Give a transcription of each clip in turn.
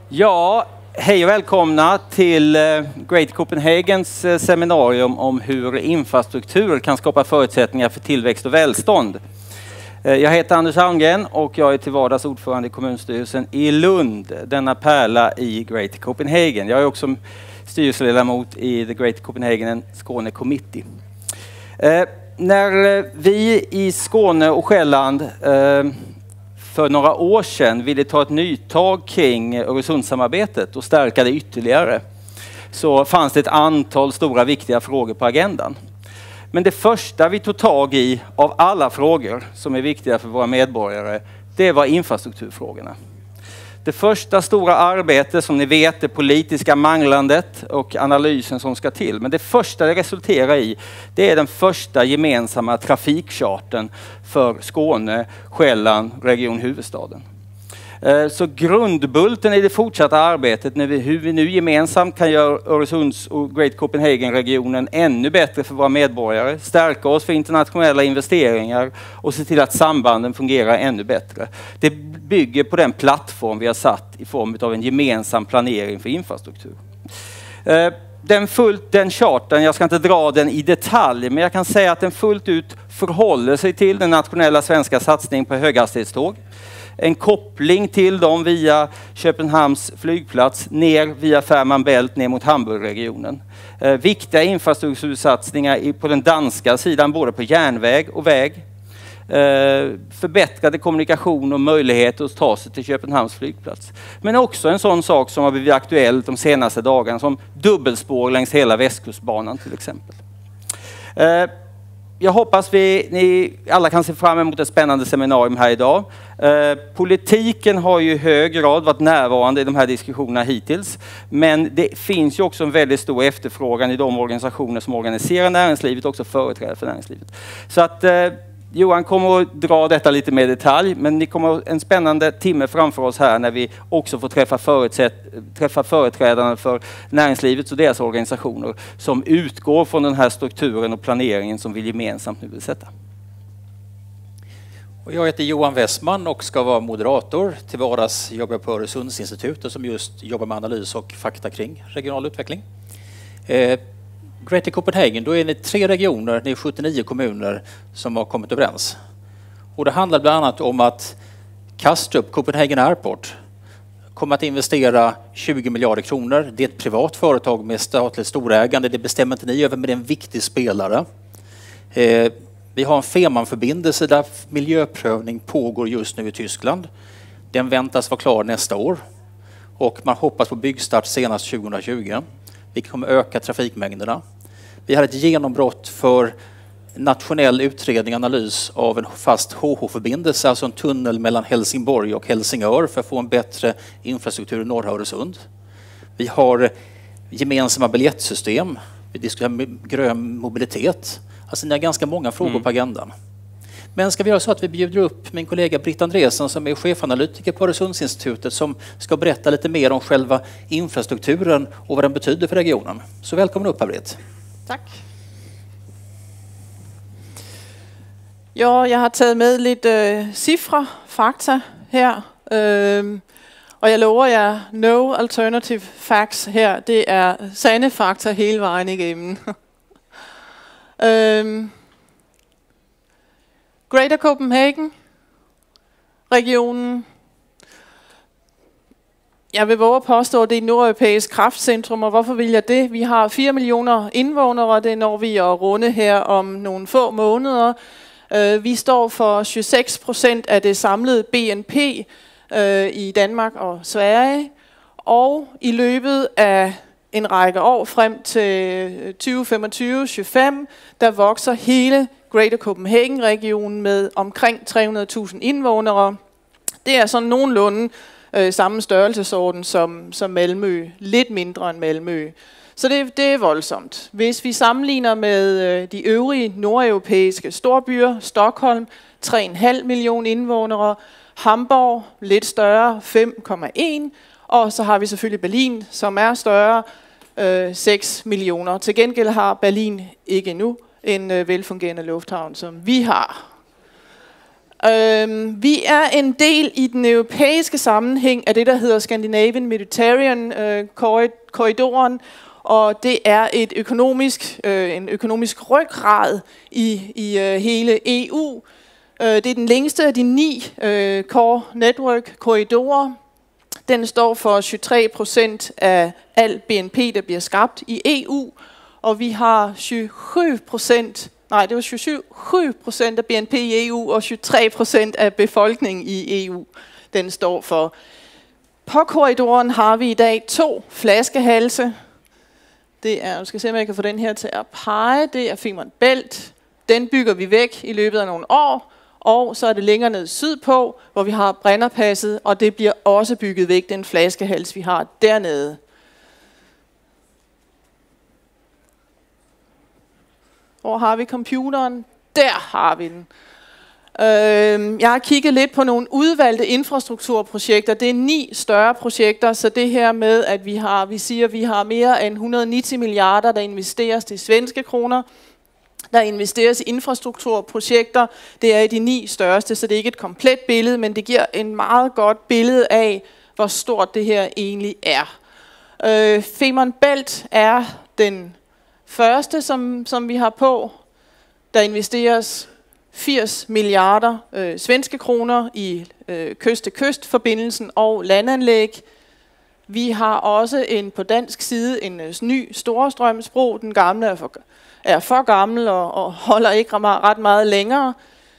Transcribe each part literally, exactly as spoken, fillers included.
Ja, hej och välkomna till Great Copenhagens seminarium om hur infrastruktur kan skapa förutsättningar för tillväxt och välstånd. Jag heter Anders Almgren och jag är till vardags ordförande i kommunstyrelsen i Lund, denna pärla i Great Copenhagen. Jag är också styrelseledamot i The Great Copenhagen Skåne Committee. Eh, när vi i Skåne och Själland eh, för några år sedan ville ta ett nytag kring Öresundssamarbetet och stärka det ytterligare, så fanns det ett antal stora viktiga frågor på agendan. Men det första vi tog tag i av alla frågor som är viktiga för våra medborgare, det var infrastrukturfrågorna. Det första stora arbetet, som ni vet, det politiska manglandet och analysen som ska till. Men det första det resulterar i, det är den första gemensamma trafikcharten för Skåne, Själland, Region Huvudstaden. Så grundbulten i det fortsatta arbetet, när vi, hur vi nu gemensamt kan göra Öresunds och Great Copenhagen-regionen ännu bättre för våra medborgare, stärka oss för internationella investeringar och se till att sambanden fungerar ännu bättre. Det bygger på den plattform vi har satt i form av en gemensam planering för infrastruktur. Den, fullt, den charten, jag ska inte dra den i detalj, men jag kan säga att den fullt ut förhåller sig till den nationella svenska satsningen på höghastighetståg. En koppling till dem via Köpenhamns flygplats ner via Fehmarn Bält ner mot Hamburgregionen. Eh, viktiga infrastruktursatsningar på den danska sidan, både på järnväg och väg. Eh, förbättrade kommunikation och möjligheter att ta sig till Köpenhamns flygplats. Men också en sån sak som har blivit aktuell de senaste dagarna, som dubbelspår längs hela Västkustbanan till exempel. Eh, Jag hoppas vi ni alla kan se fram emot ett spännande seminarium här idag. Eh, politiken har ju i hög grad varit närvarande i de här diskussionerna hittills. Men det finns ju också en väldigt stor efterfrågan i de organisationer som organiserar näringslivet och också företräder för näringslivet. Så att eh, Johan kommer att dra detta lite mer i detalj, men ni kommer en spännande timme framför oss här när vi också får träffa, träffa företrädarna för näringslivet och deras organisationer som utgår från den här strukturen och planeringen som vi gemensamt nu vill sätta. Och jag heter Johan Westman och ska vara moderator. Till vardags jobbar jag på Öresundsinstitutet som just jobbar med analys och fakta kring regional utveckling. Eh, Great Copenhagen, då är det tre regioner, det är sjuttionio kommuner som har kommit överens. Och det handlar bland annat om att Kastrup, Copenhagen Airport, kommer att investera tjugo miljarder kronor. Det är ett privat företag med statligt storägande, det bestämmer inte ni över, men det är en viktig spelare. Eh, vi har en Fehmarnförbindelse där miljöprövning pågår just nu i Tyskland. Den väntas vara klar nästa år och man hoppas på byggstart senast tjugohundratjugo. Vi kommer öka trafikmängderna. Vi har ett genombrott för nationell utredning och analys av en fast H H-förbindelse, alltså en tunnel mellan Helsingborg och Helsingör för att få en bättre infrastruktur i norra Öresund. Vi har gemensamma biljettsystem. Vi diskuterar grön mobilitet. Alltså det är ganska många frågor mm. på agendan. Men ska vi göra så att vi bjuder upp min kollega Britt Andresen som är chefanalytiker på Öresundsinstitutet som ska berätta lite mer om själva infrastrukturen och vad den betyder för regionen. Så välkommen upp här, Britt. Tack. Ja, jag har tagit med lite äh, siffror, fakta här. Ähm, och jag lovar er, no alternative facts här. Det är sanna fakta hela vägen igenom. ähm, Greater Copenhagen, regionen. Jeg vil våge at påstå, at det er et nordeuropæisk kraftcentrum, og hvorfor vil jeg det? Vi har fire millioner indvånere, det når vi at runde her om nogle få måneder. Uh, vi står for tjueseks procent af det samlede B N P uh, i Danmark og Sverige, og i løbet af en række år frem til tyve femogtyve til tyve, der vokser hele Greater Copenhagen-regionen med omkring tre hundrede tusind indvånere. Det er sådan nogenlunde øh, samme størrelsesorden som, som Malmø, lidt mindre end Malmø. Så det, det er voldsomt. Hvis vi sammenligner med øh, de øvrige nordeuropæiske storbyer, Stockholm, tre komma fem millioner indvånere, Hamburg, lidt større, fem komma en, og så har vi selvfølgelig Berlin, som er større, øh, seks millioner. Til gengæld har Berlin ikke endnu en øh, velfungerende lufthavn, som vi har. Øhm, vi er en del i den europæiske sammenhæng af det, der hedder Scandinavian Mediterranean øh, korridoren, og det er et økonomisk, øh, en økonomisk ryggrad i, i øh, hele E U. Øh, det er den længste af de ni øh, core network korridorer. Den står for tyve-tre procent af al B N P, der bliver skabt i E U, og vi har tyve-syv procent, nej, det var tyve-syv procent af B N P i E U og tyve-tre procent af befolkningen i E U, den står for. På korridoren har vi i dag to flaskehalse. Det er, jeg skal se, om jeg kan få den her til at pege. Det er Femern Bælt. Den bygger vi væk i løbet af nogle år. Og så er det længere ned sydpå, hvor vi har Brennerpasset, og det bliver også bygget væk, den flaskehals, vi har dernede. Hvor har vi computeren? Der har vi den. Øh, jeg har kigget lidt på nogle udvalgte infrastrukturprojekter. Det er ni større projekter, så det her med, at vi har, vi siger, at vi har mere end et hundrede og nitti milliarder, der investeres til svenske kroner. Der investeres i infrastrukturprojekter. Det er i de ni største, så det er ikke et komplet billede, men det giver en meget godt billede af, hvor stort det her egentlig er. Øh, Femern Bælt er den første, som, som vi har på. Der investeres firs milliarder øh, svenske kroner i øh, kyst-til-kyst-forbindelsen og landanlæg. Vi har også en på dansk side en øh, ny Storstrømsbro. Den gamle er for, er for gammel og, og holder ikke ret meget længere.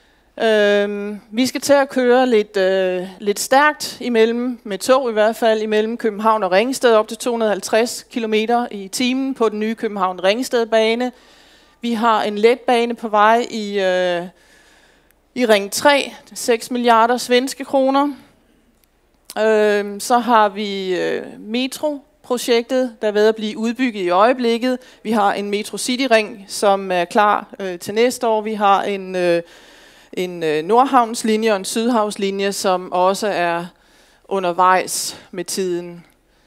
Øhm, vi skal til at køre lidt, øh, lidt stærkt imellem, med tog i hvert fald, imellem København og Ringsted op til to hundrede og halvtreds kilometer i timen på den nye København-Ringsted-bane. Vi har en letbane på vej i, øh, i Ring tre, seks milliarder svenske kroner. Øhm, så har vi øh, metroprojektet, der er ved at blive udbygget i øjeblikket. Vi har en Metro City-ring, som er klar øh, til næste år. Vi har en, øh, en øh, Nordhavnslinje og en Sydhavnslinje, som også er undervejs med tiden.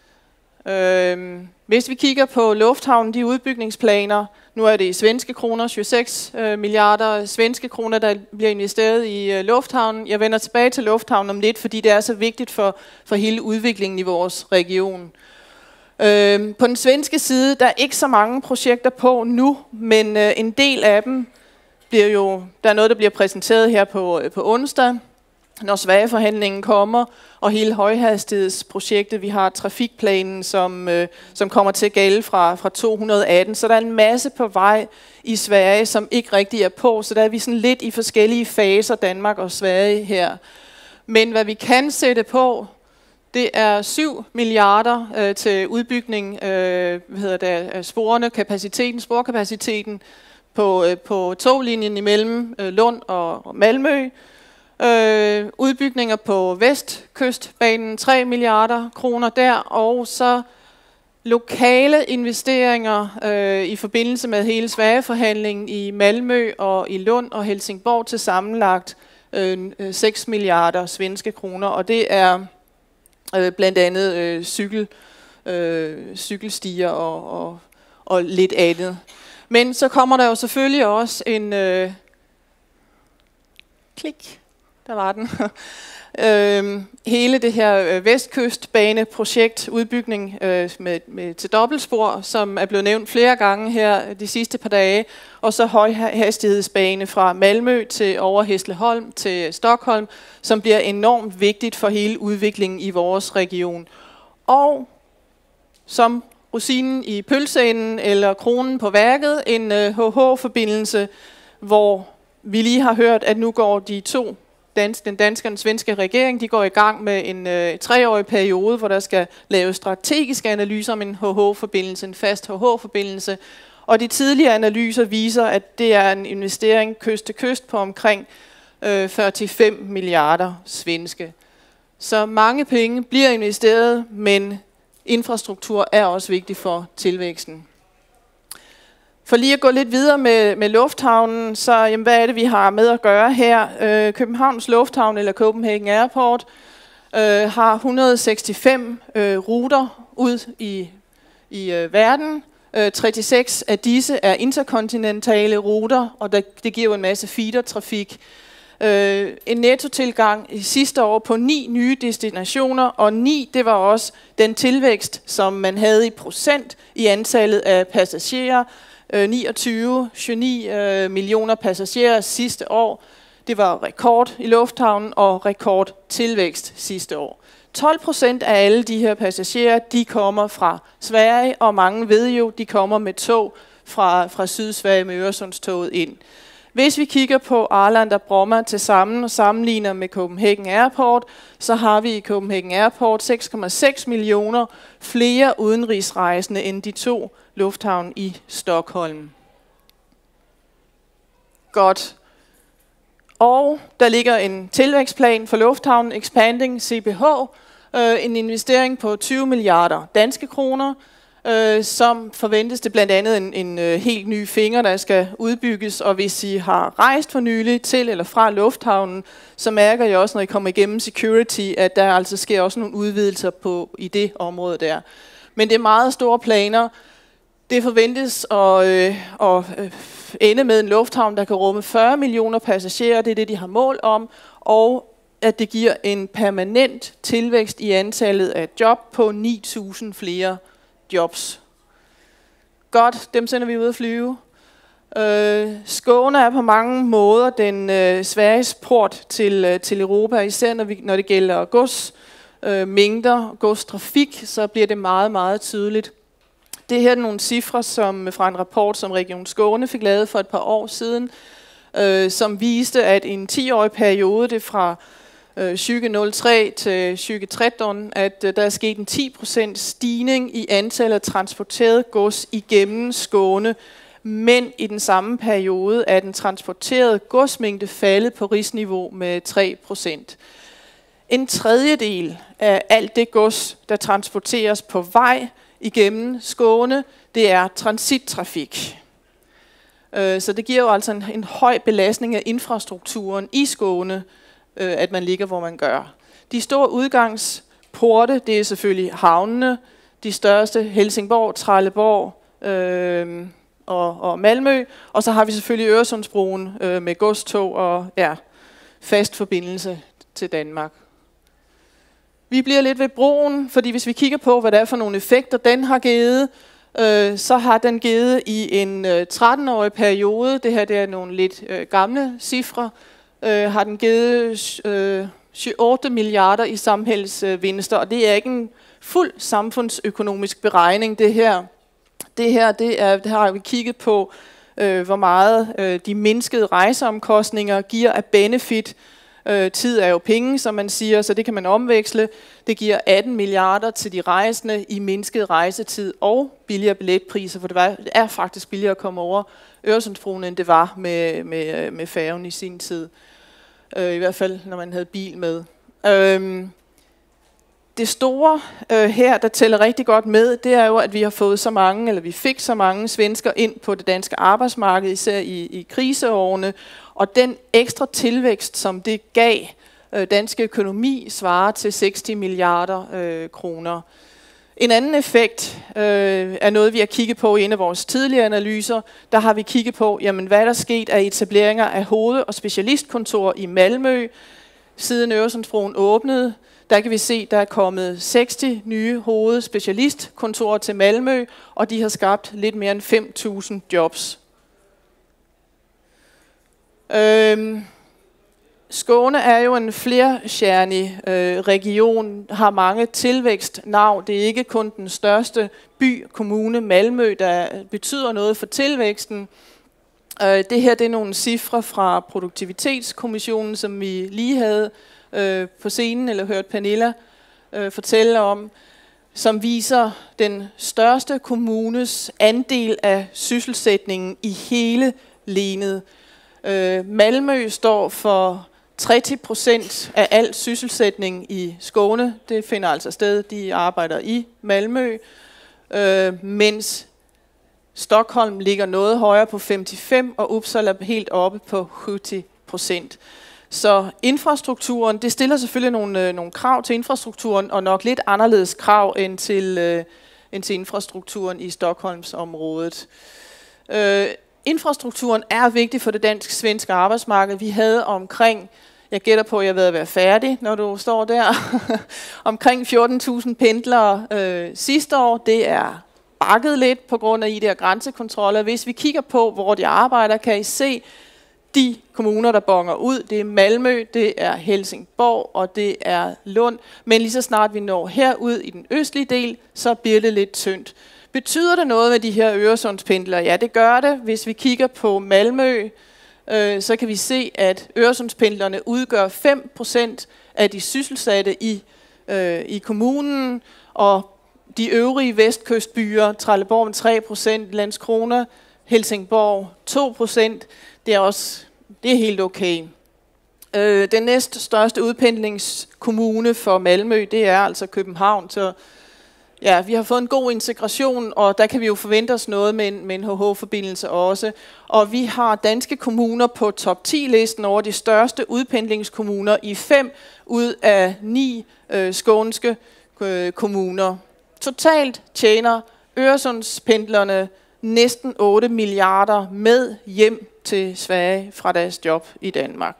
Øhm, hvis vi kigger på lufthavnen, de udbygningsplaner, nu er det i svenske kroner, tyve-seks øh, milliarder svenske kroner, der bliver investeret i øh, lufthavnen. Jeg vender tilbage til lufthavnen om lidt, fordi det er så vigtigt for, for hele udviklingen i vores region. Øhm, på den svenske side, der er ikke så mange projekter på nu, men øh, en del af dem bliver jo, der er noget, der bliver præsenteret her på, øh, på onsdag, når Sverige-forhandlingen kommer, og hele højhastighedsprojektet. Vi har trafikplanen, som, øh, som kommer til at gælde fra, fra to hundrede og atten. Så der er en masse på vej i Sverige, som ikke rigtig er på. Så der er vi sådan lidt i forskellige faser, Danmark og Sverige her. Men hvad vi kan sætte på, det er syv milliarder øh, til udbygning øh, hvad hedder det, af sporene, kapaciteten, sporkapaciteten på, øh, på toglinjen imellem øh, Lund og Malmø. Øh, udbygninger på Vestkystbanen, tre milliarder kroner der, og så lokale investeringer øh, i forbindelse med hele Sverige-forhandlingen i Malmø og i Lund og Helsingborg til sammenlagt øh, seks milliarder svenske kroner, og det er øh, blandt andet øh, cykel, øh, cykelstier og, og, og lidt andet. Men så kommer der jo selvfølgelig også en øh, klik. Der var den. øhm, hele det her øh, Vestkystbaneprojekt, udbygning øh, med, med, til dobbeltspor, som er blevet nævnt flere gange her de sidste par dage, og så højhastighedsbane fra Malmø til over Hässleholm til Stockholm, som bliver enormt vigtigt for hele udviklingen i vores region. Og som rosinen i pølseenden eller kronen på værket, en øh, H H-forbindelse, hvor vi lige har hørt, at nu går de to Dans, den danske og den svenske regering, de går i gang med en øh, treårig periode, hvor der skal laves strategiske analyser om en H H-forbindelse, en fast H H-forbindelse. Og de tidligere analyser viser, at det er en investering kyst til kyst på omkring øh, fyrre-fem milliarder svenske. Så mange penge bliver investeret, men infrastruktur er også vigtig for tilvæksten. For lige at gå lidt videre med, med lufthavnen, så jamen, hvad er det, vi har med at gøre her? Øh, Københavns Lufthavn, eller Copenhagen Airport, øh, har et hundrede og seksogfem øh, ruter ud i, i øh, verden. Øh, treogtres af disse er interkontinentale ruter, og der, det giver jo en masse feedertrafik. Øh, en nettotilgang i sidste år på ni nye destinationer, og ni, det var også den tilvækst, som man havde i procent i antallet af passagerer. Øh, niogtyve komma ni øh, millioner passagerer sidste år. Det var rekord i lufthavnen og rekord tilvækst sidste år. tolv procent af alle de her passagerer, de kommer fra Sverige, og mange ved jo, de kommer med tog fra, fra Sydsverige med Øresundstoget ind. Hvis vi kigger på Arlanda Bromma til sammen og sammenligner med Copenhagen Airport, så har vi i Copenhagen Airport seks komma seks millioner flere udenrigsrejsende end de to lufthavne i Stockholm. Godt. Og der ligger en tilvækstplan for lufthavnen Expanding C B H, øh, en investering på tyve milliarder danske kroner, øh, som forventes det blandt andet en, en øh, helt ny finger, der skal udbygges. Og hvis I har rejst for nylig til eller fra lufthavnen, så mærker I også, når I kommer igennem security, at der altså sker også nogle udvidelser på, i det område der. Men det er meget store planer. Det forventes at, øh, at øh, ende med en lufthavn, der kan rumme fyrre millioner passagerer. Det er det, de har mål om. Og at det giver en permanent tilvækst i antallet af job på ni tusind flere jobs. Godt, dem sender vi ud at flyve. Øh, Skåne er på mange måder den øh, Sveriges port til, øh, til Europa, især når, vi, når det gælder gods, øh, mængder, godstrafik, så bliver det meget, meget tydeligt. Det her er nogle cifre som, fra en rapport, som Region Skåne fik lavet for et par år siden, øh, som viste, at i en ti-årig periode, det fra øh, tyve nul tre til tyve tretten, at øh, der er sket en ti procent stigning i antallet af transporteret gods igennem Skåne, men i den samme periode er den transporterede godsmængde faldet på rigsniveau med tre procent. En tredjedel af alt det gods, der transporteres på vej igennem Skåne, det er transittrafik. Så det giver jo altså en, en høj belastning af infrastrukturen i Skåne, at man ligger, hvor man gør. De store udgangsporte, det er selvfølgelig havnene, de største Helsingborg, Trelleborg øh, og, og Malmø, og så har vi selvfølgelig Øresundsbroen øh, med godstog og ja, fast forbindelse til Danmark. Vi bliver lidt ved broen, fordi hvis vi kigger på, hvad det er for nogle effekter, den har givet, øh, så har den givet i en øh, tretten-årig periode, det her det er nogle lidt øh, gamle cifre, øh, har den givet øh, otte milliarder i samhællsvinster, og det er ikke en fuld samfundsøkonomisk beregning, det her. Det her, det er, det har vi kigget på, øh, hvor meget øh, de mindskede rejseomkostninger giver af benefit. Øh, tid er jo penge, som man siger, så det kan man omveksle. Det giver atten milliarder til de rejsende i mindsket rejsetid og billigere billetpriser, for det, var, det er faktisk billigere at komme over Øresundsbroen, end det var med, med, med færgen i sin tid. Øh, I hvert fald, når man havde bil med. Øh, det store øh, her, der tæller rigtig godt med, det er jo, at vi har fået så mange, eller vi fik så mange svensker ind på det danske arbejdsmarked, især i, i kriseårene. Og den ekstra tilvækst, som det gav øh, dansk økonomi, svarer til seks milliarder øh, kroner. En anden effekt øh, er noget, vi har kigget på i en af vores tidligere analyser. Der har vi kigget på, jamen, hvad der er sket af etableringer af hoved- og specialistkontorer i Malmø, siden Øresundsbroen åbnede. Der kan vi se, der er kommet seks nye hoved- og specialistkontorer til Malmø, og de har skabt lidt mere end fem tusind jobs. Øhm, Skåne er jo en flerstjernig øh, region, har mange tilvækstnavn. Det er ikke kun den største by, kommune, Malmø, der betyder noget for tilvæksten. Øh, det her det er nogle cifre fra Produktivitetskommissionen, som vi lige havde øh, på scenen, eller hørt Pernilla øh, fortælle om, som viser den største kommunes andel af sysselsättningen i hele lænet. Øh, Malmø står for tres procent af al sysselsætning i Skåne. Det finder altså sted, de arbejder i Malmø. Øh, mens Stockholm ligger noget højere på femoghalvfems, og Uppsala er helt oppe på halvtreds procent. Så infrastrukturen, det stiller selvfølgelig nogle, øh, nogle krav til infrastrukturen, og nok lidt anderledes krav end til, øh, end til infrastrukturen i Stockholmsområdet. Øh, infrastrukturen er vigtig for det dansk-svenske arbejdsmarked. Vi havde omkring, jeg gætter på, at jeg ved at være færdig, når du står der, omkring fjorten tusind pendlere øh, sidste år. Det er bakket lidt på grund af de der grænsekontroller. Hvis vi kigger på, hvor de arbejder, kan I se de kommuner, der bonger ud. Det er Malmø, det er Helsingborg og det er Lund. Men lige så snart vi når herud i den østlige del, så bliver det lidt tyndt. Betyder det noget med de her Øresundspendlere? Ja, det gør det. Hvis vi kigger på Malmø, øh, så kan vi se, at Øresundspendlerne udgør fem procent af de sysselsatte i, øh, i kommunen, og de øvrige vestkystbyer, Trelleborg med tre procent, Landskrona, Helsingborg to procent, det er også det er helt okay. Øh, den næst største udpendlingskommune for Malmø, det er altså København, så ja, vi har fået en god integration, og der kan vi jo forvente os noget med en, med en H H-forbindelse også. Og vi har danske kommuner på top ti-listen over de største udpendlingskommuner i fem ud af ni øh, skånske øh, kommuner. Totalt tjener Øresundspendlerne næsten otte milliarder med hjem til Sverige fra deres job i Danmark.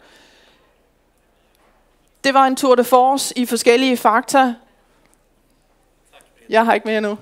Det var en tour de force i forskellige fakta. Jag har inte med nu.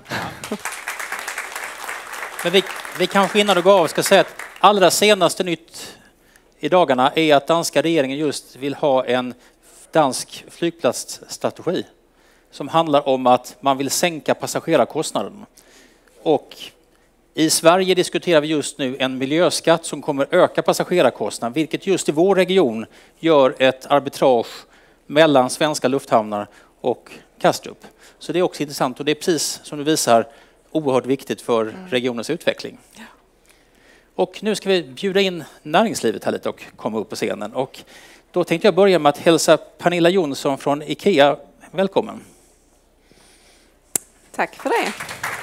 Men vi, vi kanske innan du går av ska säga att allra senaste nytt i dagarna är att danska regeringen just vill ha en dansk flygplatsstrategi som handlar om att man vill sänka passagerarkostnaden. Och i Sverige diskuterar vi just nu en miljöskatt som kommer öka passagerarkostnaden, vilket just i vår region gör ett arbitrage mellan svenska lufthamnar och Kastrup. Så det är också intressant och det är precis som du visar oerhört viktigt för regionens utveckling. Ja. Och nu ska vi bjuda in näringslivet här lite och komma upp på scenen. Och då tänkte jag börja med att hälsa Pernilla Jonsson från IKEA välkommen. Tack för det.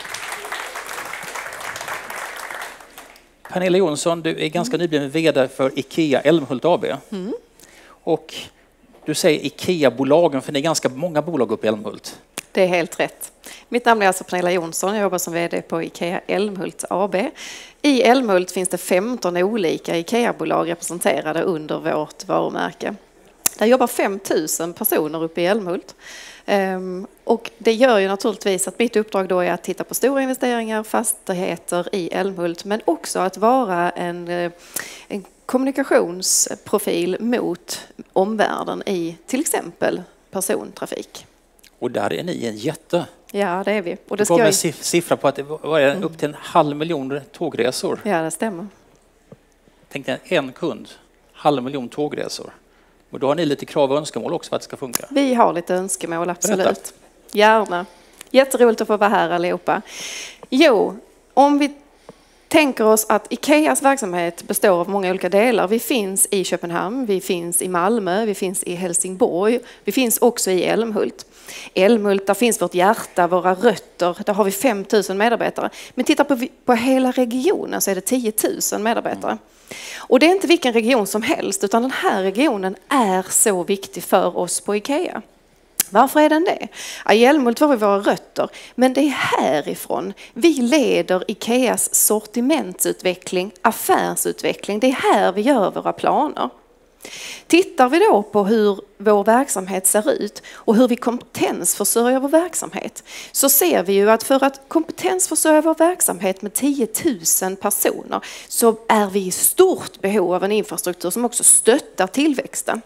Pernilla Jonsson, du är ganska mm. nybliven vd för IKEA Älmhult A B. Mm. Och du säger IKEA-bolagen, för det är ganska många bolag uppe i Älmhult. Det är helt rätt. Mitt namn är alltså Pernilla Jonsson. Jag jobbar som vd på IKEA Älmhult A B. I Älmhult finns det femton olika IKEA-bolag representerade under vårt varumärke. Där jobbar fem tusen personer uppe i Älmhult. Um, och det gör ju naturligtvis att mitt uppdrag då är att titta på stora investeringar, fastigheter i Älmhult, men också att vara en, en kommunikationsprofil mot omvärlden i till exempel persontrafik. Och där är ni en jätte. Ja, det är vi. Och det ska en siffra på att det var mm. upp till en halv miljon tågresor. Ja, det stämmer. Tänk dig en kund, halv miljon tågresor. Och då har ni lite krav och önskemål också för att det ska funka. Vi har lite önskemål, absolut. Berätta. Gärna. Jätteroligt att få vara här allihopa. Jo, om vi tänker oss att IKEAs verksamhet består av många olika delar. Vi finns i Köpenhamn, vi finns i Malmö, vi finns i Helsingborg, vi finns också i Älmhult. Älmhult, där finns vårt hjärta, våra rötter, där har vi fem tusen medarbetare. Men titta på, på hela regionen så är det tio tusen medarbetare. Mm. Och det är inte vilken region som helst, utan den här regionen är så viktig för oss på IKEA. Varför är den det? I Älmhult var vi våra rötter, men det är härifrån vi leder IKEAs sortimentsutveckling, affärsutveckling. Det är här vi gör våra planer. Tittar vi då på hur vår verksamhet ser ut och hur vi kompetensförsörjer vår verksamhet, så ser vi ju att för att kompetensförsörja vår verksamhet med tio tusen personer så är vi i stort behov av en infrastruktur som också stöttar tillväxten.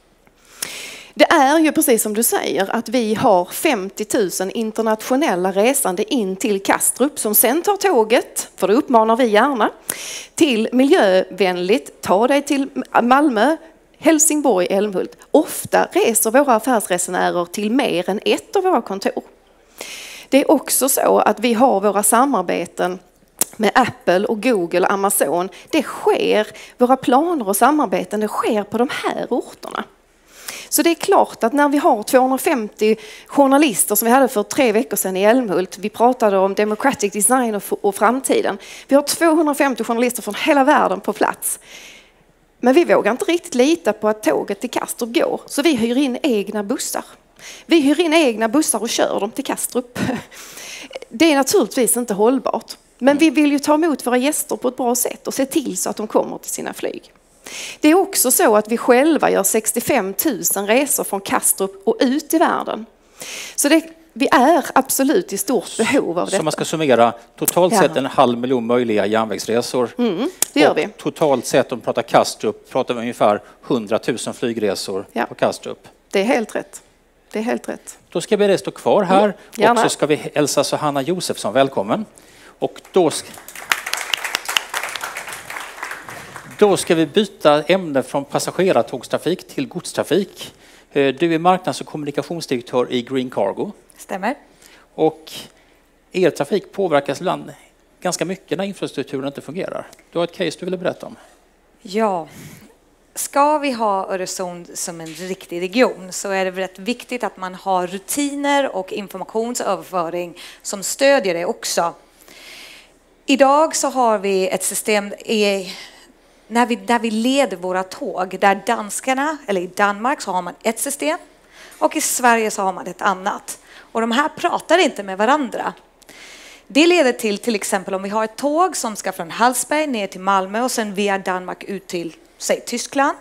Det är ju precis som du säger att vi har femtio tusen internationella resande in till Kastrup som sen tar tåget, för det uppmanar vi gärna, till miljövänligt, ta dig till Malmö, Helsingborg, Älmhult. Ofta reser våra affärsresenärer till mer än ett av våra kontor. Det är också så att vi har våra samarbeten med Apple och Google och Amazon. Det sker, våra planer och samarbeten, det sker på de här orterna. Så det är klart att när vi har tvåhundrafemtio journalister som vi hade för tre veckor sedan i Älmhult, vi pratade om democratic design och, och framtiden. Vi har tvåhundrafemtio journalister från hela världen på plats. Men vi vågar inte riktigt lita på att tåget till Kastrup går, så vi hyr in egna bussar. Vi hyr in egna bussar och kör dem till Kastrup. Det är naturligtvis inte hållbart. Men vi vill ju ta emot våra gäster på ett bra sätt och se till så att de kommer till sina flyg. Det är också så att vi själva gör sextiofem tusen resor från Kastrup och ut i världen. Så det, vi är absolut i stort behov av detta. Så man ska summera totalt sett en halv miljon möjliga järnvägsresor. Mm, det gör och vi. Totalt sett, om vi pratar Kastrup, pratar vi ungefär hundratusen flygresor ja. på Kastrup. Det är helt rätt. Det är helt rätt. Då ska vi det stå kvar här mm, och så ska vi hälsa Johanna Josefsson välkommen. Och då ska, då ska vi byta ämne från passagerartågstrafik till godstrafik. Du är marknads- och kommunikationsdirektör i Green Cargo. Stämmer. Och er trafik påverkas ibland ganska mycket när infrastrukturen inte fungerar. Du har ett case du vill berätta om. Ja. Ska vi ha Öresund som en riktig region så är det rätt viktigt att man har rutiner och informationsöverföring som stödjer det också. Idag så har vi ett system i, när, vi, när vi leder våra tåg där danskarna, eller i Danmark så har man ett system och i Sverige så har man ett annat. Och de här pratar inte med varandra. Det leder till till exempel om vi har ett tåg som ska från Hallsberg ner till Malmö och sen via Danmark ut till säg Tyskland.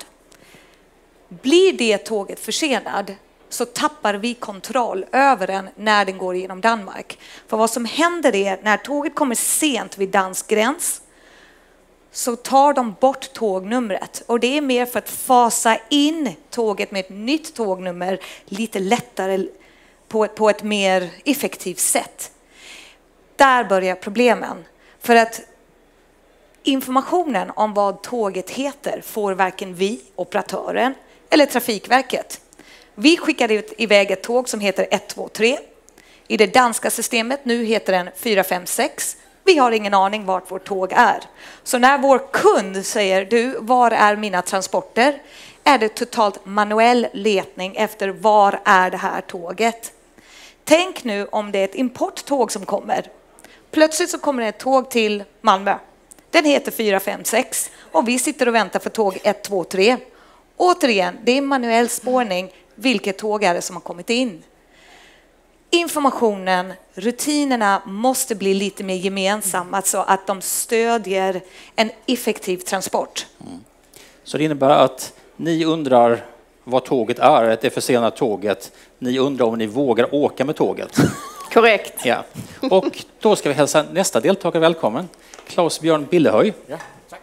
Blir det tåget försenad så tappar vi kontroll över den när den går genom Danmark. För vad som händer är när tåget kommer sent vid dansk gräns så tar de bort tågnumret. Och det är mer för att fasa in tåget med ett nytt tågnummer lite lättare på ett, på ett mer effektivt sätt. Där börjar problemen. För att informationen om vad tåget heter får varken vi, operatören eller Trafikverket. Vi skickade ut iväg ett tåg som heter ett två tre. I det danska systemet nu heter den fyra fem sex. Vi har ingen aning vart vårt tåg är. Så när vår kund säger du, var är mina transporter? Är det totalt manuell letning efter var är det här tåget? Tänk nu om det är ett importtåg som kommer. Plötsligt så kommer det ett tåg till Malmö. Den heter fyra fem sex och vi sitter och väntar för tåg ett två tre. Återigen, det är manuell spårning. Vilket tåg är det som har kommit in? Informationen, rutinerna måste bli lite mer gemensamma så att de stödjer en effektiv transport. Mm. Så det innebär att ni undrar vad tåget är, det försenade tåget. Ni undrar om ni vågar åka med tåget. Korrekt. Ja. Och då ska vi hälsa nästa deltagare välkommen. Claes Björn Billehöj. Ja, tack.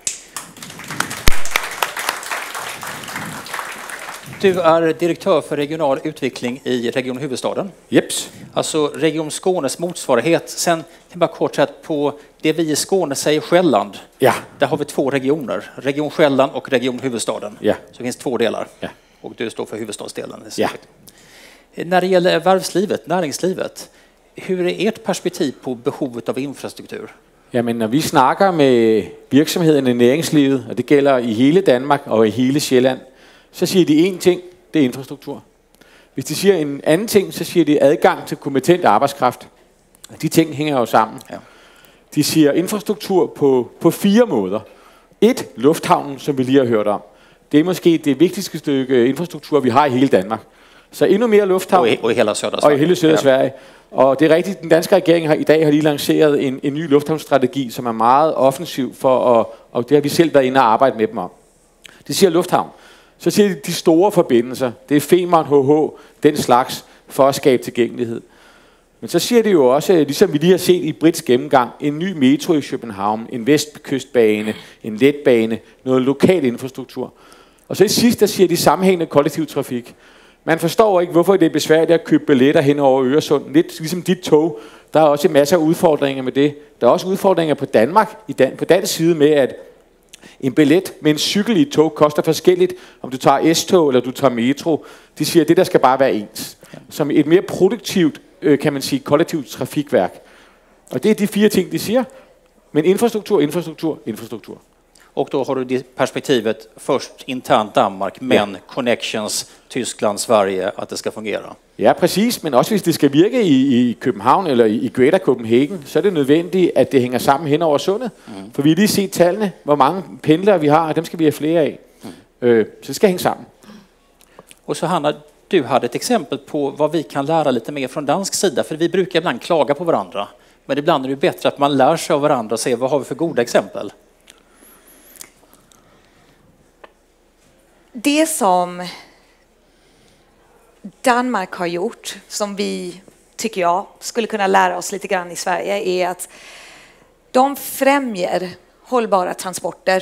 Du är direktör för regional utveckling i Region Huvudstaden. Jeps. Alltså Region Skånes motsvarighet. Sen kan bara kort säga på det vi i Skåne säger Själland. Ja. Där har vi två regioner. Region Själland och Region Huvudstaden. Ja. Så det finns två delar. Ja. Och du står för huvudstadsdelen. Ja. När det gäller varvslivet, näringslivet. Hur är ert perspektiv på behovet av infrastruktur? Jamen, når vi snakker med virksomhederne i næringslivet, og det gælder i hele Danmark og i hele Sjælland, så siger de én ting, det er infrastruktur. Hvis de siger en anden ting, så siger de adgang til kompetent arbejdskraft. De ting hænger jo sammen. Ja. De siger infrastruktur på, på fire måder. Et, lufthavnen, som vi lige har hørt om. Det er måske det vigtigste stykke infrastruktur, vi har i hele Danmark. Så endnu mere lufthavn. Og i, og i hele Søder Sverige. Og i hele Søder Sverige. Og det er rigtigt, den danske regering har i dag har lige lanceret en, en ny lufthavnsstrategi, som er meget offensiv for, at, og det har vi selv været inde og arbejde med dem om. Det siger lufthavn. Så siger de de store forbindelser. Det er Femern, H H, den slags, for at skabe tilgængelighed. Men så siger de jo også, ligesom vi lige har set i Brits gennemgang, en ny metro i København, en vestkystbane, en letbane, noget lokal infrastruktur. Og så i sidst, der siger de sammenhængende kollektiv trafik. Man forstår ikke, hvorfor det er besværligt at købe billetter hen over Øresund. Lidt ligesom dit tog. Der er også masser af udfordringer med det. Der er også udfordringer på Danmark, i Dan- på dansk side med, at en billet med en cykel i et tog koster forskelligt, om du tager S-tog eller du tager metro. De siger, at det der skal bare være ens. Som et mere produktivt, kan man sige, kollektivt trafikværk. Og det er de fire ting, de siger. Men infrastruktur, infrastruktur, infrastruktur. Och då har du det perspektivet först internt Danmark, men ja. Connections Tyskland, Sverige, att det ska fungera. Ja, precis. Men også hvis det skal virke i, i København eller i, i Greater Copenhagen, så er det nødvendigt, at det hænger sammen hen over sundet. Mm. For vi har lige set tallene, hvor mange pendlere vi har, og dem skal vi have flere af. Mm. Øh, så det skal hænge sammen. Och så Hanna, du hade ett exempel på vad vi kan lära lite mer från dansk sida, för vi brukar ibland klaga på varandra. Men ibland är det bättre att man lär sig av varandra och ser vad har vi för goda exempel. Det som Danmark har gjort, som vi, tycker jag, skulle kunna lära oss lite grann i Sverige, är att de främjer hållbara transporter.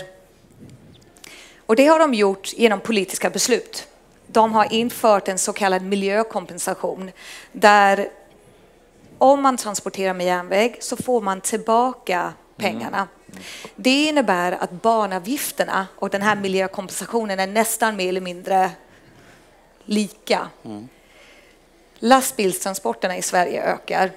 Och det har de gjort genom politiska beslut. De har infört en så kallad miljökompensation där om man transporterar med järnväg så får man tillbaka pengarna. Mm. Det innebär att banavgifterna och den här miljökompensationen är nästan mer eller mindre lika. Mm. Lastbilstransporterna i Sverige ökar.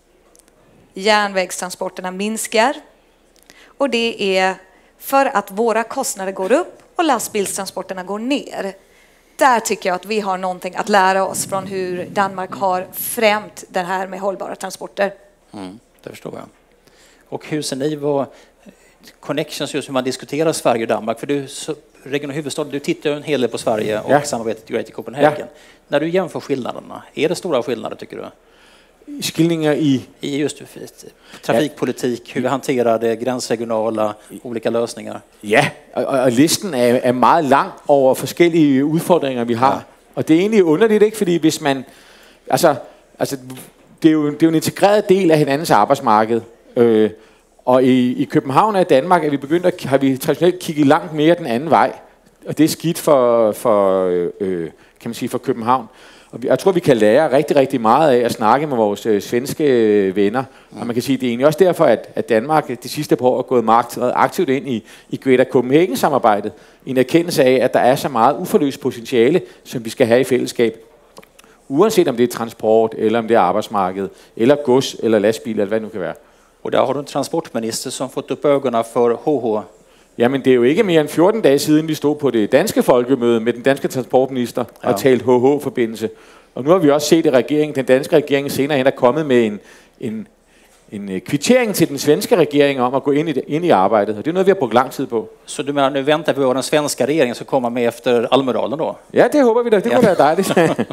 Järnvägstransporterna minskar. Och det är för att våra kostnader går upp och lastbilstransporterna går ner. Där tycker jag att vi har någonting att lära oss från hur Danmark har främt det här med hållbara transporter. Mm, det förstår jag. Och hur ser ni vad connections, just hur man diskuterar Sverige och Danmark? För du regional huvudstad, du tittar en hel del på Sverige och ja. samarbetet i Great Copenhagen. Ja. När du jämför skillnaderna, är det stora skillnader tycker du? Skillnader i? I just trafikpolitik, hur vi hanterar det gränsregionala, olika lösningar. Ja, och, och listen är, är meget lang over forskellige udfordringer, vi har. Ja. Og det er egentlig underligt, ikke? Fordi hvis man... Altså, altså det, er jo, det er jo en integreret del af hinandens arbejdsmarked. Øh, og i, i København og i Danmark er vi begyndt at, har vi traditionelt kigget langt mere den anden vej. Og det er skidt for, for, øh, kan man sige, for København. Og jeg tror, vi kan lære rigtig, rigtig meget af at snakke med vores øh, svenske venner. Og man kan sige, det er egentlig også derfor, at, at Danmark de sidste par år er gået meget aktivt ind i, i Greater Copenhagen-samarbejdet. I en erkendelse af, at der er så meget uforløst potentiale, som vi skal have i fællesskab. Uanset om det er transport, eller om det er arbejdsmarked, eller gods, eller lastbil, eller hvad det nu kan være. Og der har du en transportminister, som fått upp ögonen for H H. Jamen, det er jo ikke mere end fjorten dage siden, vi stod på det danske folkemøde med den danske transportminister ja. og talt H H-forbindelse. Og nu har vi også set, at regeringen, den danske regering senere hen er kommet med en, en, en kvittering til den svenske regering om at gå ind i, ind i arbejdet. Og det er noget, vi har brugt lang tid på. Så du menar, nu väntar vi på den svenska regeringen som kommer med efter Almedalen då? Ja, det håber vi da. Det kunne være dejligt.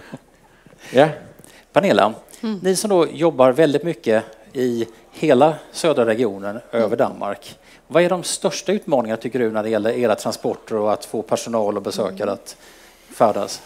Ja. Pernilla, mm. ni som då jobbar väldigt mycket i hela södra regionen mm. över Danmark. Vad är de största utmaningarna tycker du när det gäller era transporter och att få personal och besökare mm. att färdas?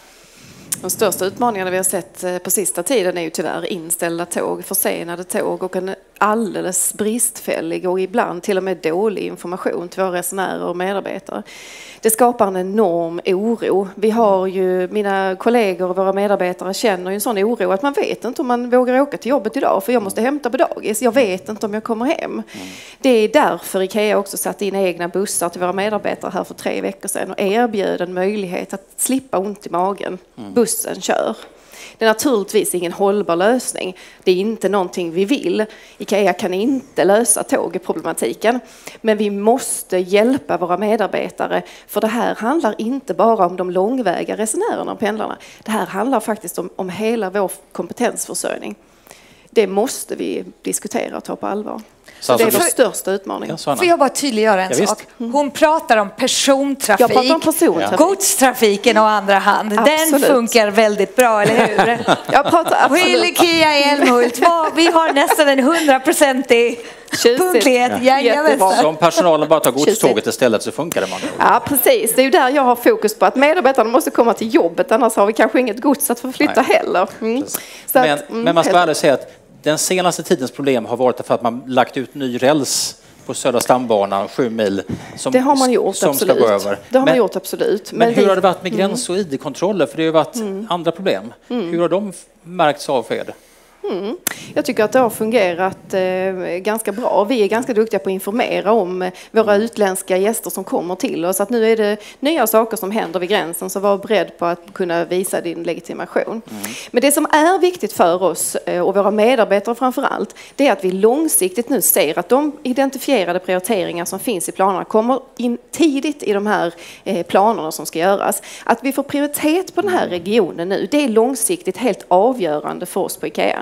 De största utmaningarna vi har sett på sista tiden är ju tyvärr inställda tåg, försenade tåg och en alldeles bristfällig och ibland till och med dålig information till våra resenärer och medarbetare. Det skapar en enorm oro. Vi har ju, mina kollegor och våra medarbetare känner ju en sån oro att man vet inte om man vågar åka till jobbet idag för jag måste hämta på dagis. Jag vet inte om jag kommer hem. Mm. Det är därför IKEA också satt in egna bussar till våra medarbetare här för tre veckor sedan och erbjöd en möjlighet att slippa ont i magen. Mm. Bussen kör. Det är naturligtvis ingen hållbar lösning. Det är inte någonting vi vill. IKEA kan inte lösa tågproblematiken. Men vi måste hjälpa våra medarbetare. För det här handlar inte bara om de långväga resenärerna och pendlarna. Det här handlar faktiskt om, om hela vår kompetensförsörjning. Det måste vi diskutera och ta på allvar. Så det är vår största utmaning. Ja, får jag bara tydliggöra en ja, sak? Hon pratar om persontrafik, jag pratar om persontrafik. Godstrafiken och andra hand. Absolut. Den funkar väldigt bra, eller hur? Jag pratar absolut. IKEA i Älmhult, vi har nästan en hundraprocentig punktlighet. Ja, så om personalen bara tar godståget istället så funkar det man. Ja, precis. Det är ju där jag har fokus på att medarbetarna måste komma till jobbet, annars har vi kanske inget gods att förflytta Nej. heller. Mm. Så men, att, mm, men man ska ärligt säga att den senaste tidens problem har varit för att man lagt ut ny räls på Södra stambanan, sju mil, som, det har man gjort, som absolut. ska gå över. Det har men, man gjort, absolut. Men, men hur vi... har det varit med gräns- och I D-kontroller? För det har ju varit mm. andra problem. Mm. Hur har de märkts av för er? Mm. Jag tycker att det har fungerat eh, ganska bra. Vi är ganska duktiga på att informera om eh, våra utländska gäster som kommer till oss. Att nu är det nya saker som händer vid gränsen, så var beredd på att kunna visa din legitimation. Mm. Men det som är viktigt för oss eh, och våra medarbetare framför allt, det är att vi långsiktigt nu ser att de identifierade prioriteringar som finns i planerna kommer in tidigt i de här eh, planerna som ska göras. Att vi får prioritet på den här regionen nu, det är långsiktigt helt avgörande för oss på IKEA.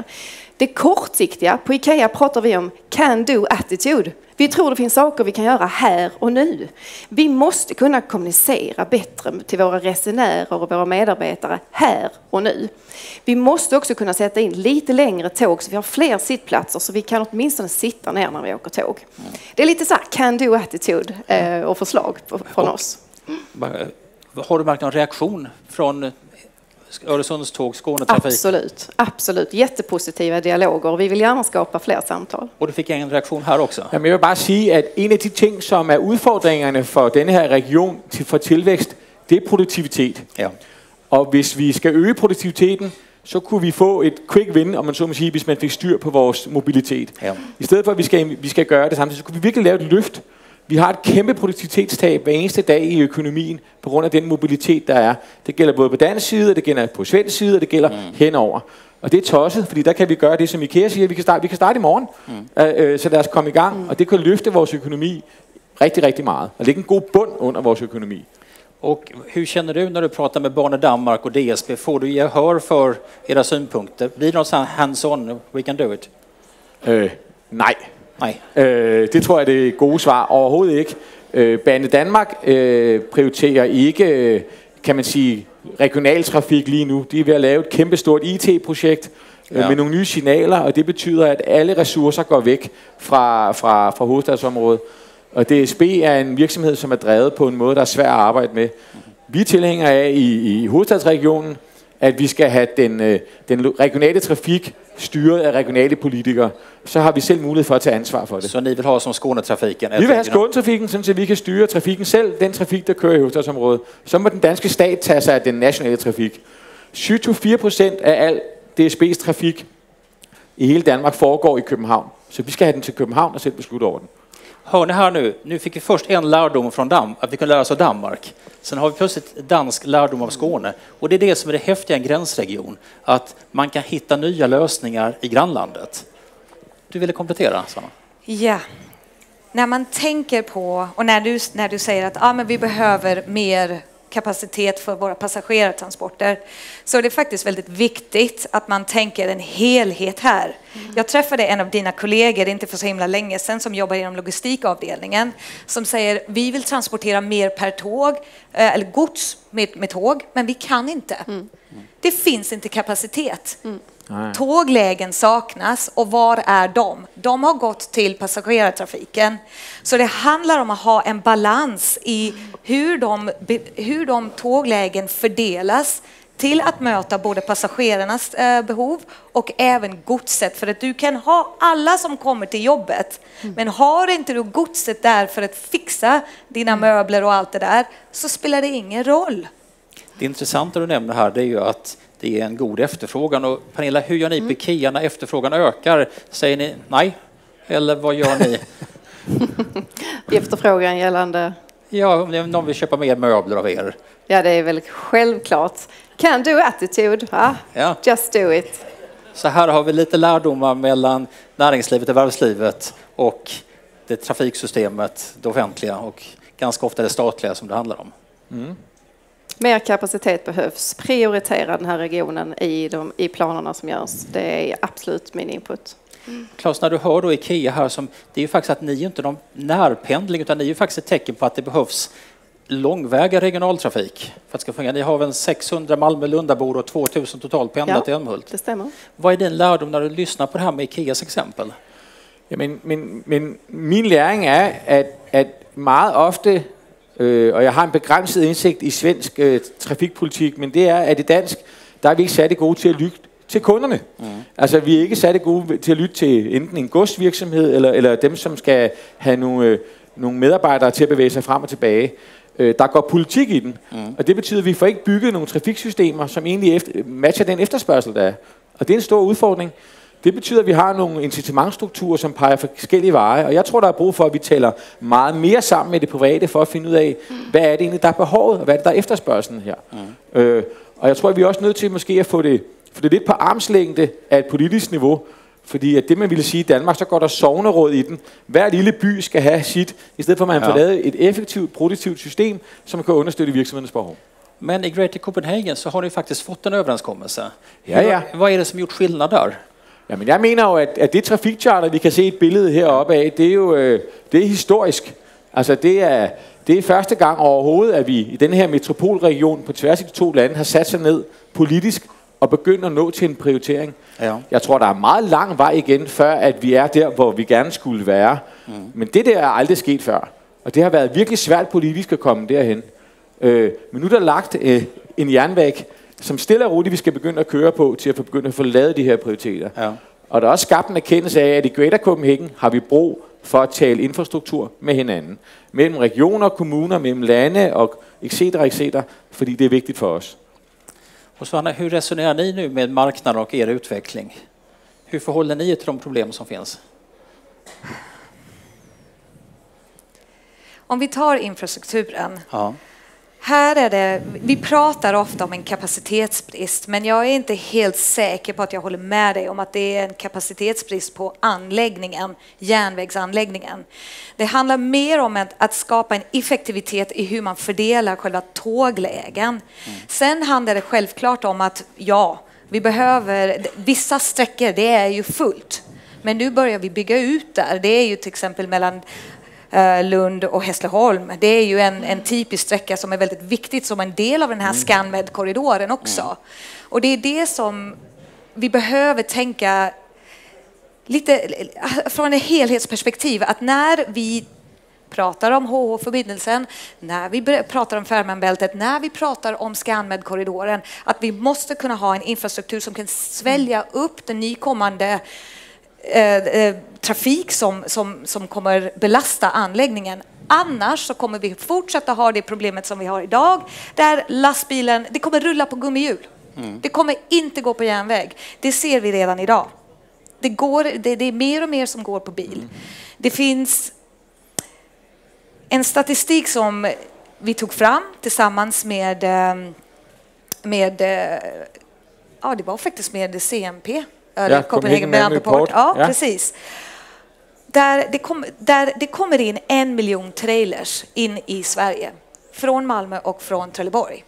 Det kortsiktiga, på IKEA pratar vi om can-do attitude. Vi tror det finns saker vi kan göra här och nu. Vi måste kunna kommunicera bättre till våra resenärer och våra medarbetare här och nu. Vi måste också kunna sätta in lite längre tåg så vi har fler sittplatser så vi kan åtminstone sitta ner när vi åker tåg. Det är lite så här can-do attitude eh, och förslag från oss. Har du märkt någon reaktion från Öresundståg, Skånetrafik? Absolut, absolut. Jättepositiva dialoger. Vi vill gärna skapa fler samtal. Och du fick en reaktion här också? Jamen, jeg vil bare sige, at en af de ting, som er udfordringerne for denne her region til, for tilvækst, det er produktivitet. Ja. Og hvis vi skal øge produktiviteten, så kunne vi få et quick win, om man så må sige, hvis man fik styr på vores mobilitet. Ja. I stedet for, at vi skal, vi skal gøre det samtidig, så kunne vi virkelig lave et løft. Vi har et kæmpe produktivitetstab hver eneste dag i økonomien på grund af den mobilitet, der er. Det gælder både på dansk side, og det gælder på svensk side, og det gælder mm. henover. Og det er tosset, fordi der kan vi gøre det, som IKEA siger, vi kan starte, vi kan starte i morgen. Mm. Øh, så lad os komme i gang, mm. og det kan løfte vores økonomi rigtig, rigtig meget. Og lægge en god bund under vores økonomi. Och hur känner du när du pratar med Bane Danmark och D S B? Får du gehör för era synpunkter? Blir det något sånt hands-on, we can do it? Øh, nej. Nej. Øh, det tror jeg, det er gode svar. Overhovedet ikke. Øh, Bane Danmark øh, prioriterer ikke, kan man sige, regionaltrafik lige nu. De er ved at lave et kæmpestort I T-projekt øh, ja. med nogle nye signaler, og det betyder, at alle ressourcer går væk fra, fra, fra hovedstadsområdet. Og D S B er en virksomhed, som er drevet på en måde, der er svær at arbejde med. Vi er tilhængere af i, i hovedstadsregionen, at vi skal have den, øh, den regionale trafik styret af regionale politikere. Så har vi selv mulighed for at tage ansvar for det. Så ni vil have som Skånetrafiken? Vi vil have Skånetrafikken, sådan så vi kan styre trafikken selv, den trafik, der kører i hovedstadsområdet. Så må den danske stat tage sig af den nationale trafik. syv til fire procent af al D S B's trafik i hele Danmark foregår i København. Så vi skal have den til København og selv beslutte over den. Hör ni här nu, nu fick vi först en lärdom från Dam, att vi kunde lära oss av Danmark. Sen har vi plötsligt dansk lärdom av Skåne. Och det är det som är det häftiga i en gränsregion, att man kan hitta nya lösningar i grannlandet. Du ville komplettera, Sanna? Ja. När man tänker på, och när du, när du säger att ah, men vi behöver mer kapacitet för våra passagerartransporter, så är det faktiskt väldigt viktigt att man tänker en helhet här. Mm. Jag träffade en av dina kollegor inte för så himla länge sedan som jobbar inom logistikavdelningen som säger vi vill transportera mer per tåg eller gods med, med tåg, men vi kan inte. Mm. Det finns inte kapacitet. Mm. Tåglägen saknas, och var är de? De har gått till passagerartrafiken. Så det handlar om att ha en balans i hur de, hur de tåglägen fördelas till att möta både passagerarnas eh, behov och även godset. För att du kan ha alla som kommer till jobbet, mm. men har inte du godset där för att fixa dina mm. möbler och allt det där, så spelar det ingen roll. Det intressanta du nämner här, det är ju att det är en god efterfrågan. Och Pernilla, hur gör ni på IKEA när efterfrågan ökar? Säger ni nej? Eller vad gör ni? Efterfrågan gällande? Ja, om någon vill köpa mer möbler av er. Ja, det är väl självklart. Can do attitude. Ah, ja. Just do it. Så här har vi lite lärdomar mellan näringslivet och varvslivet och det trafiksystemet, det offentliga och ganska ofta det statliga som det handlar om. Mm. Mer kapacitet behövs. Prioritera den här regionen i, de, i planerna som görs. Det är absolut min input. Mm. Claes, när du hör då IKEA här, som, det är ju faktiskt att ni är inte någon närpendling, utan ni är ju faktiskt ett tecken på att det behövs långväga regionaltrafik för att det ska fungera. Ni har väl sexhundra Malmö-Lundabor och tvåtusen totalt pendlat ja, till Älmhult. Det stämmer. Vad är din lärdom när du lyssnar på det här med IKEAs exempel? Ja, men, men, men min læring er, at, at meget ofte, øh, og jeg har en begrænset indsigt i svensk øh, trafikpolitik, men det er, at i dansk, der er vi ikke særlig gode til at lytte til kunderne. Mm. Altså, vi er ikke særlig gode til at lytte til enten en godsvirksomhed, eller, eller dem, som skal have nogle, øh, nogle medarbejdere til at bevæge sig frem og tilbage. Øh, der går politik i den, mm. og det betyder, at vi får ikke bygget nogle trafiksystemer, som egentlig efter, matcher den efterspørgsel, der er. Og det er en stor udfordring. Det betyder, at vi har nogle incitamentstrukturer, som peger forskellige veje, og jeg tror, der er brug for, at vi taler meget mere sammen med det private, for at finde ud af, hvad er det egentlig, der er behovet, og hvad er det, der er efterspørgselen her. Mm. Øh, og jeg tror, at vi er også nødt til måske at få det, få det lidt på armslængde af et politisk niveau, fordi at det, man ville sige i Danmark, så går der sogneråd i den. Hver lille by skal have sit, i stedet for at man ja. får lavet et effektivt, produktivt system, som kan understøtte virksomhedens behov. Men i Greater Copenhagen så har ni faktiskt fått en överenskommelse. Ja, ja. Vad är det som gjort skillnad där? Jamen, jeg mener jo, at, at det trafikcharter, vi kan se et billede heroppe af, det er jo øh, det er historisk. Altså, det er, det er første gang overhovedet, at vi i den her metropolregion på tværs af de to lande har sat sig ned politisk og begyndt at nå til en prioritering. Ja. Jeg tror, der er meget lang vej igen, før at vi er der, hvor vi gerne skulle være. Mm. Men det der er aldrig sket før. Og det har været virkelig svært politisk at komme derhen. Øh, men nu er der lagt øh, en jernvæg, som stille og roligt vi skal begynde at køre på, til at begynde at få lavet de her prioriteter. Ja. Og der er også skabt en erkendelse af, at i Greater Copenhagen har vi brug for at tale infrastruktur med hinanden. Mellem regioner, kommuner, mellem lande och et cetera et cetera. Fordi det är viktigt för oss. Och Susanna, hur resonerar ni nu med marknaden och er utveckling? Hur förhåller ni er till de problem som finns? Om vi tar infrastrukturen. Ja. Här är det, vi pratar ofta om en kapacitetsbrist, men jag är inte helt säker på att jag håller med dig om att det är en kapacitetsbrist på anläggningen, järnvägsanläggningen. Det handlar mer om att, att skapa en effektivitet i hur man fördelar själva tåglägen. Mm. Sen handlar det självklart om att ja, vi behöver, vissa sträckor det är ju fullt, men nu börjar vi bygga ut där. Det är ju till exempel mellan Lund och Hässleholm. Det är ju en, en typisk sträcka som är väldigt viktigt som en del av den här ScanMed-korridoren också. Mm. Och det är det som vi behöver tänka lite från ett helhetsperspektiv. Att när vi pratar om H H-förbindelsen, när vi pratar om Fehmarnbältet, när vi pratar om ScanMed-korridoren, att vi måste kunna ha en infrastruktur som kan svälja upp den nykommande Eh, eh, trafik som, som, som kommer belasta anläggningen. Annars så kommer vi fortsätta ha det problemet som vi har idag, där lastbilen, det kommer rulla på gummihjul. Mm. Det kommer inte gå på järnväg. Det ser vi redan idag. Det, går, det, det är mer och mer som går på bil. Mm. Det finns en statistik som vi tog fram tillsammans med, med ja, det var faktiskt med C M P. Ja, Copenhagen Man Report. Ja, ja, precis. Där det, kom, där det kommer in en miljon trailers in i Sverige. Från Malmö och från Trelleborg.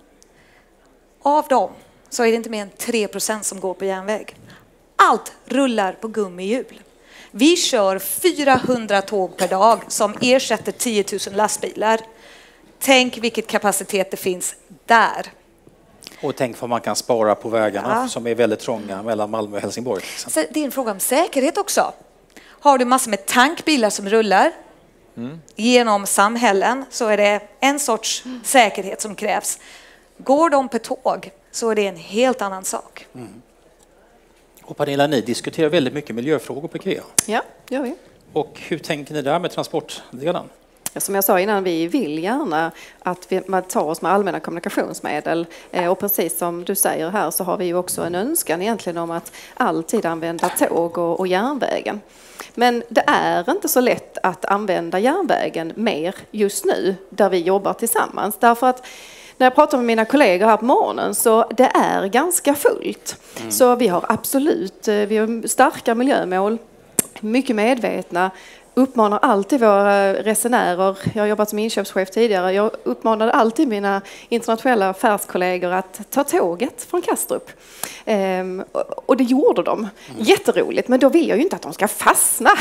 Av dem så är det inte mer än tre procent som går på järnväg. Allt rullar på gummihjul. Vi kör fyrahundra tåg per dag som ersätter tio tusen lastbilar. Tänk vilket kapacitet det finns där. Och tänk vad man kan spara på vägarna ja. som är väldigt trånga mellan Malmö och Helsingborg. Så det är en fråga om säkerhet också. Har du massor med tankbilar som rullar mm. genom samhällen så är det en sorts mm. säkerhet som krävs. Går de på tåg så är det en helt annan sak. Mm. Och Pernilla, ni diskuterar väldigt mycket miljöfrågor på IKEA. Ja, gör vi. Och hur tänker ni där med transportdelen? Som jag sa innan, vi vill gärna att vi man tar oss med allmänna kommunikationsmedel. Och precis som du säger här så har vi ju också en önskan egentligen om att alltid använda tåg och, och järnvägen. Men det är inte så lätt att använda järnvägen mer just nu där vi jobbar tillsammans. Därför att när jag pratar med mina kollegor här på morgonen så det är ganska fullt. Mm. Så vi har absolut, vi har starka miljömål, mycket medvetna. Uppmanar alltid våra resenärer, jag har jobbat som inköpschef tidigare, jag uppmanade alltid mina internationella affärskollegor att ta tåget från Kastrup. Ehm, och det gjorde de. Mm. Jätteroligt, men då vill jag ju inte att de ska fastna.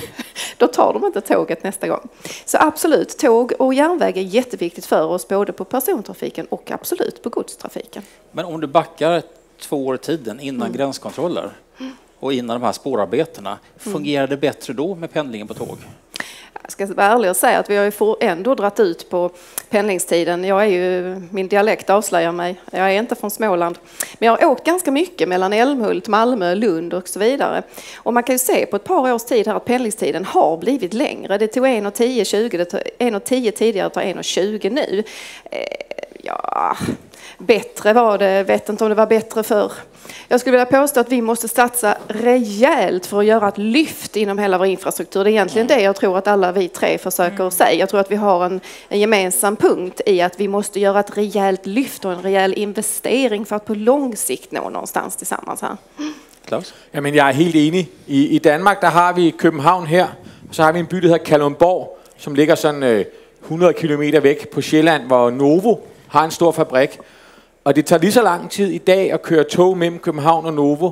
Då tar de inte tåget nästa gång. Så absolut, tåg och järnväg är jätteviktigt för oss, både på persontrafiken och absolut på godstrafiken. Men om du backar två år i tiden innan mm. gränskontroller, och innan de här spårarbetena, fungerar det bättre då med pendlingen på tåg? Jag ska vara ärlig och säga att vi har ju ändå dratt ut på pendlingstiden. Jag är ju, min dialekt avslöjar mig. Jag är inte från Småland. Men jag har åkt ganska mycket mellan Älmhult, Malmö, Lund och så vidare. Och man kan ju se på ett par års tid här att pendlingstiden har blivit längre. Det tog en tio tjugo, det tog en tio tidigare, det tar en tjugo nu. Eh, ja, bättre var det, vet inte om det var bättre för. Jag skulle vilja påstå att vi måste satsa rejält för att göra ett lyft inom hela vår infrastruktur. Det är egentligen det jag tror att alla vi tre försöker mm. säga. Jag tror att vi har en, en gemensam punkt i att vi måste göra ett rejält lyft och en rejäl investering för att på lång sikt nå någonstans tillsammans här. Klaus? Ja, men jag är helt enig. I, i Danmark där har vi København här. Så har vi en by, der hedder Kalundborg, som ligger sådan eh, hundrede kilometer væk på Sjælland, hvor Novo har en stor fabrik. Og det tager lige så lang tid i dag at køre tog mellem København og Novo,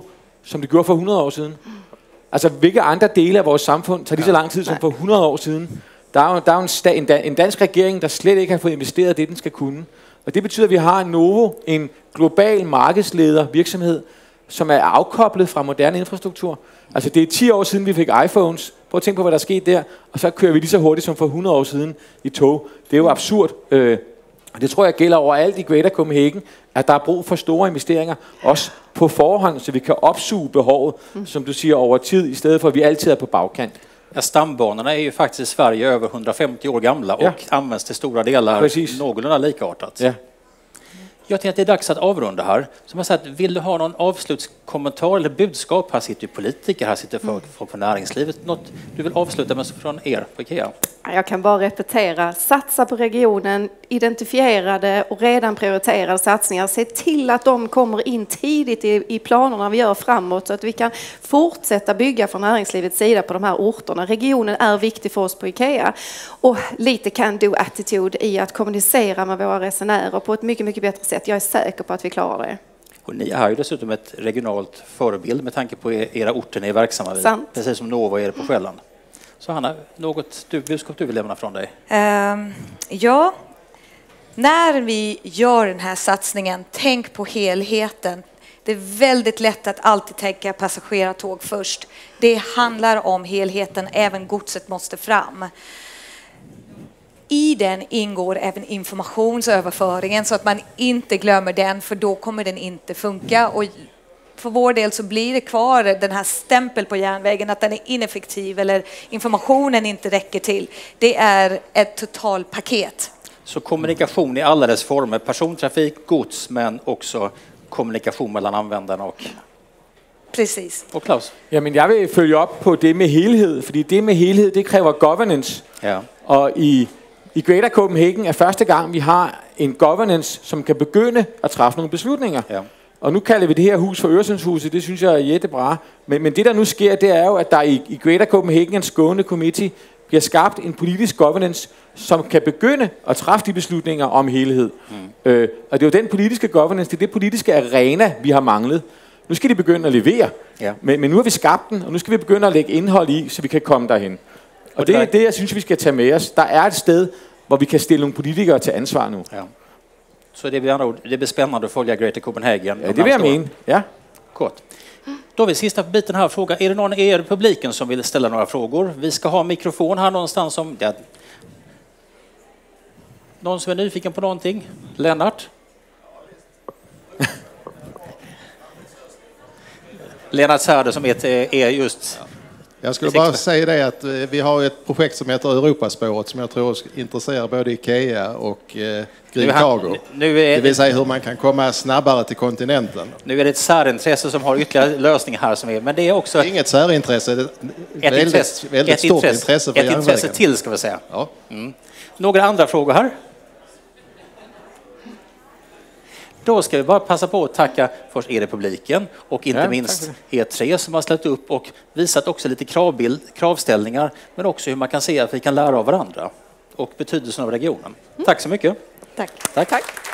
som det gjorde for hundrede år siden? Altså, hvilke andre dele af vores samfund tager lige så lang tid som for hundrede år siden? Der er jo, der er jo en, sta, en, en dansk regering, der slet ikke har fået investeret det, den skal kunne. Og det betyder, at vi har Novo, en global markedsleder virksomhed, som er afkoblet fra moderne infrastruktur. Altså, det er ti år siden, vi fik iPhones. Prøv at tænke på, hvad der er sket der. Og så kører vi lige så hurtigt som for hundrede år siden i tog. Det er jo absurd. Øh, og det tror jeg gælder overalt i Greater Copenhagen, at der er brug for store investeringer, også på forhånd, så vi kan opsuge behovet, mm. som du siger, over tid, i stedet for at vi altid er på bagkant. Ja, stambanorna är ju faktiskt i Sverige över hundrafemtio år gamla och ja. används till stora delar Precis. någorlunda likartat. Ja. Jag tänker att det är dags att avrunda här. Som jag sagt, vill du ha någon avslutskommentar eller budskap? Här sitter ju politiker, här sitter folk från för näringslivet. Något du vill avsluta med från er på IKEA? Jag kan bara repetera. Satsa på regionen, identifierade och redan prioriterade satsningar. Se till att de kommer in tidigt i, i planerna vi gör framåt så att vi kan fortsätta bygga från näringslivets sida på de här orterna. Regionen är viktig för oss på IKEA. Och lite can-do-attitude i att kommunicera med våra resenärer på ett mycket, mycket bättre sätt. Jag är säker på att vi klarar det. Och ni har ju dessutom ett regionalt förebild med tanke på era orter ni är verksamma vid. Sant. Precis som Novo är på Själland. Så Hanna, något du, budskap du vill lämna från dig? Um, ja, när vi gör den här satsningen, tänk på helheten. Det är väldigt lätt att alltid tänka passagerartåg först. Det handlar om helheten, även godset måste fram. I den ingår även informationsöverföringen så att man inte glömmer den, för då kommer den inte funka. Och för vår del så blir det kvar den här stämpel på järnvägen att den är ineffektiv eller informationen inte räcker till. Det är ett totalpaket. Så kommunikation i alla dess former, persontrafik, gods, men också kommunikation mellan användarna och... Precis. Och Claus? Jamen, jeg vil følge op på det med helhed, fordi det med helhed, det kræver governance. Ja. Og i, i Greater Copenhagen er første gang, vi har en governance, som kan begynde at træffe nogle beslutninger. Ja. Og nu kalder vi det her hus for Øresundshuset, det synes jeg er jättebra. Men, men det, der nu sker, det er jo, at der i, i Greater Copenhagen Skåne Committee bliver skabt en politisk governance, som kan begynde at træffe de beslutninger om helhed. Mm. Øh, og det er jo den politiske governance, det er det politiske arena, vi har manglet. Nu skal de begynde at levere, ja. men, men nu har vi skabt den, og nu skal vi begynde at lægge indhold i, så vi kan komme derhen. Og, og det er det, jeg synes, vi skal tage med os. Der er et sted, hvor vi kan stille nogle politikere til ansvar nu. Ja. Så det blir, det blir spännande att följa Greater Copenhagen. Ja, det vill jag mena. Ja. Kort. Då har vi sista biten här. Fråga. Är det någon i er publiken som vill ställa några frågor? Vi ska ha en mikrofon här någonstans. Som, ja. Någon som är nyfiken på någonting? Lennart? Lennart Särde som är, är just... Jag skulle bara säga det att vi har ett projekt som heter Europaspåret som jag tror intresserar både IKEA och eh, Green Cargo. Nu är det vill säga hur man kan komma snabbare till kontinenten. Nu är det ett särintresse som har ytterligare lösningar här som är, men det är också... Det är inget särintresse, det är ett väldigt, intresse, väldigt ett stort intresse, intresse för ett järnvägen. intresse till ska vi säga. Ja. Mm. Några andra frågor här? Då ska vi bara passa på att tacka först er i publiken och inte ja, minst er tre som har ställt upp och visat också lite kravbild, kravställningar, men också hur man kan se att vi kan lära av varandra och betydelsen av regionen. Mm. Tack så mycket. Tack. Tack. Tack.